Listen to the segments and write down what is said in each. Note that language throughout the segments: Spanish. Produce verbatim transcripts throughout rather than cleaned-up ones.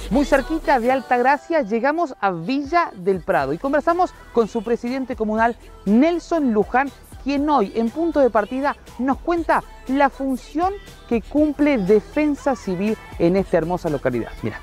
Muy cerquita de Altagracia llegamos a Villa del Prado y conversamos con su presidente comunal Nelson Luján, quien hoy en punto de partida nos cuenta la función que cumple Defensa Civil en esta hermosa localidad. Mira.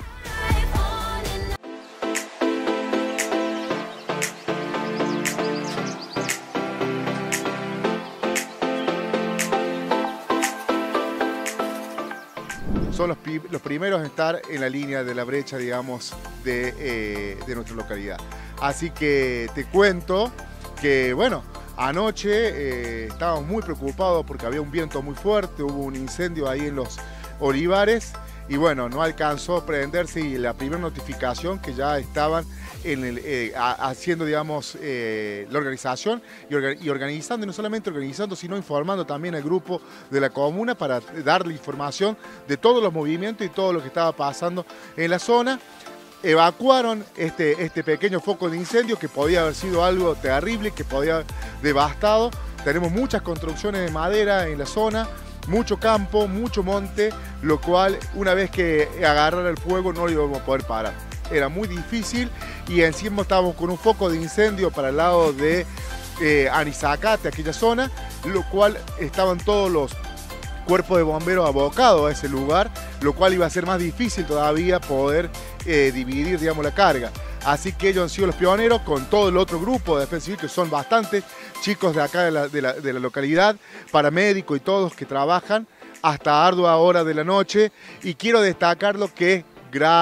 Son los, los primeros en estar en la línea de la brecha, digamos, de, eh, de nuestra localidad. Así que te cuento que, bueno, anoche eh, estábamos muy preocupados porque había un viento muy fuerte, hubo un incendio ahí en los olivares y bueno, no alcanzó a prenderse y la primera notificación que ya estaban en el, eh, haciendo, digamos, eh, la organización y, orga, y organizando, y no solamente organizando, sino informando también al grupo de la comuna para darle información de todos los movimientos y todo lo que estaba pasando en la zona. Evacuaron este, este pequeño foco de incendio que podía haber sido algo terrible, que podía haber devastado. Tenemos muchas construcciones de madera en la zona, mucho campo, mucho monte, lo cual una vez que agarrara el fuego no lo íbamos a poder parar. Era muy difícil y encima estábamos con un foco de incendio para el lado de eh, Anizacate, aquella zona, lo cual estaban todos los cuerpos de bomberos abocados a ese lugar, lo cual iba a ser más difícil todavía poder eh, dividir, digamos, la carga. Así que ellos han sido los pioneros con todo el otro grupo de Defensa Civil, que son bastantes chicos de acá de la, de la, de la localidad, paramédicos y todos que trabajan hasta ardua hora de la noche. Y quiero destacar lo que es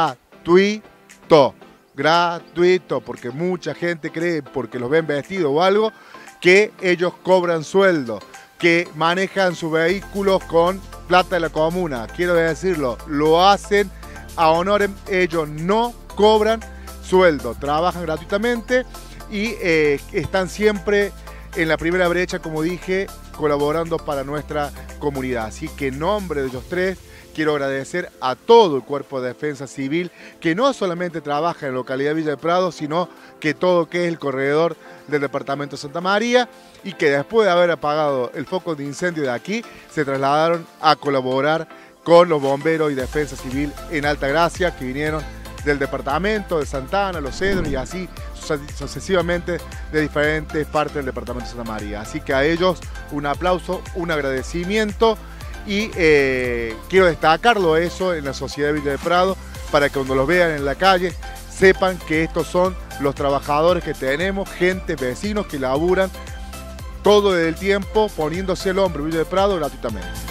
gratuito, gratuito, porque mucha gente cree, porque los ven vestidos o algo, que ellos cobran sueldo, que manejan sus vehículos con plata de la comuna. Quiero decirlo, lo hacen a honor, ellos no cobran sueldo, trabajan gratuitamente y eh, están siempre en la primera brecha, como dije, colaborando para nuestra comunidad. Así que en nombre de ellos tres, quiero agradecer a todo el Cuerpo de Defensa Civil, que no solamente trabaja en la localidad de Villa del Prado, sino que todo que es el corredor del departamento de Santa María, y que después de haber apagado el foco de incendio de aquí, se trasladaron a colaborar con los bomberos y Defensa Civil en Altagracia, que vinieron del departamento de Santana, Los Cedros y así sucesivamente de diferentes partes del departamento de Santa María. Así que a ellos un aplauso, un agradecimiento y eh, quiero destacarlo eso en la sociedad de Villa del Prado para que cuando los vean en la calle sepan que estos son los trabajadores que tenemos, gente, vecinos que laburan todo el tiempo poniéndose el hombro en Villa del Prado gratuitamente.